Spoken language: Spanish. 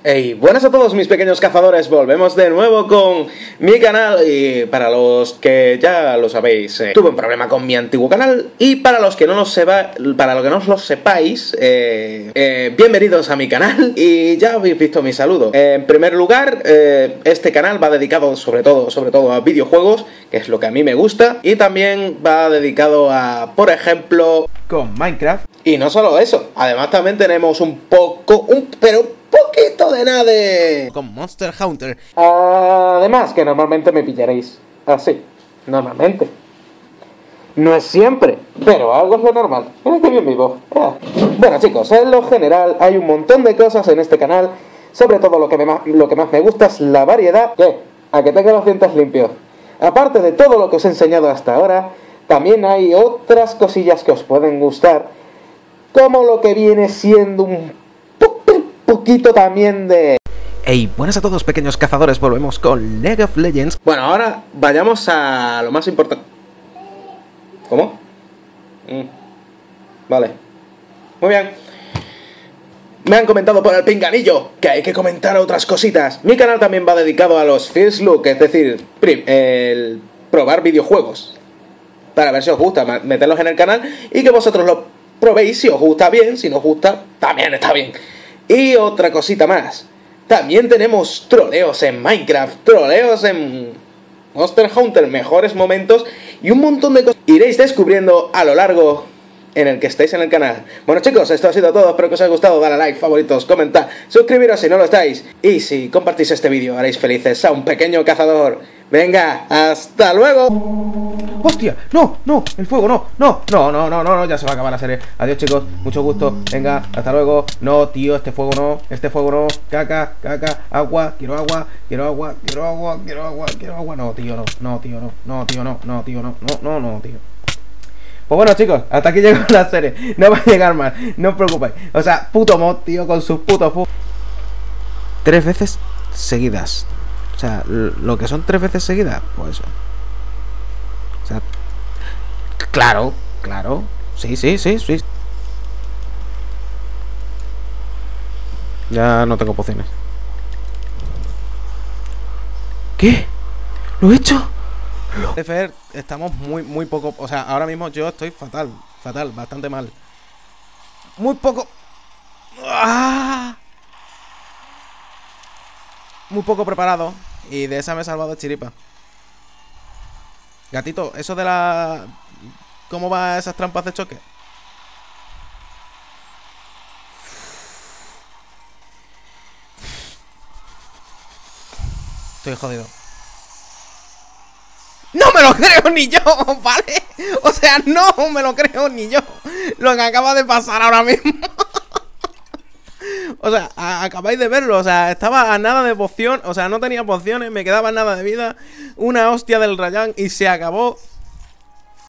Hey, buenas a todos mis pequeños cazadores, volvemos de nuevo con mi canal y para los que ya lo sabéis, tuve un problema con mi antiguo canal y para los que no lo sepáis, bienvenidos a mi canal y ya habéis visto mi saludo. En primer lugar, este canal va dedicado sobre todo a videojuegos, que es lo que a mí me gusta, y también va dedicado a, por ejemplo, con Minecraft. Y no solo eso, además también tenemos un poquito de nada de... con Monster Hunter. Además, que normalmente me pillaréis así, normalmente. No es siempre, pero algo es lo normal. Mira que bien vivo. Bueno chicos, en lo general hay un montón de cosas en este canal. Sobre todo lo que más me gusta es la variedad. ¿Qué? A que tenga los dientes limpios. Aparte de todo lo que os he enseñado hasta ahora, también hay otras cosillas que os pueden gustar, como lo que viene siendo un poquito también de... Hey, buenas a todos pequeños cazadores, volvemos con League of Legends. Bueno, ahora vayamos a lo más importante. ¿Cómo? Vale. Muy bien. Me han comentado por el pinganillo que hay que comentar otras cositas. Mi canal también va dedicado a los first look, es decir, el probar videojuegos, para ver si os gusta, meterlos en el canal y que vosotros lo probéis. Si os gusta bien, si no os gusta, también está bien. Y otra cosita más, también tenemos troleos en Minecraft, troleos en Monster Hunter, mejores momentos y un montón de cosas iréis descubriendo a lo largo en el que estéis en el canal. Bueno chicos, esto ha sido todo, espero que os haya gustado, dale a like, favoritos, comentad, suscribiros si no lo estáis y si compartís este vídeo haréis felices a un pequeño cazador. Venga, hasta luego. ¡Hostia! ¡No! ¡No! ¡El fuego! ¡No! Ya se va a acabar la serie. Adiós chicos, mucho gusto. Venga, hasta luego. No, tío, este fuego no. Caca, agua, quiero agua. No, tío, no. Pues bueno chicos, hasta aquí llegó la serie. No va a llegar más, no os preocupéis. O sea, puto mod, tío, con sus putos 3 veces seguidas. O sea, lo que son 3 veces seguidas, pues eso. O sea, claro. Sí. Ya no tengo pociones. ¿Qué? ¿Lo he hecho? Fer, estamos muy poco. O sea, ahora mismo yo estoy fatal, bastante mal. Muy poco. Muy poco preparado. Y de esa me he salvado de chiripa. Gatito, eso de la... ¿Cómo va esas trampas de choque? Estoy jodido. ¡No me lo creo ni yo! ¿Vale? O sea, no me lo creo ni yo lo que acaba de pasar ahora mismo. O sea, acabáis de verlo. O sea, estaba a nada de poción. O sea, no tenía pociones, me quedaba nada de vida. Una hostia del Rayán y se acabó.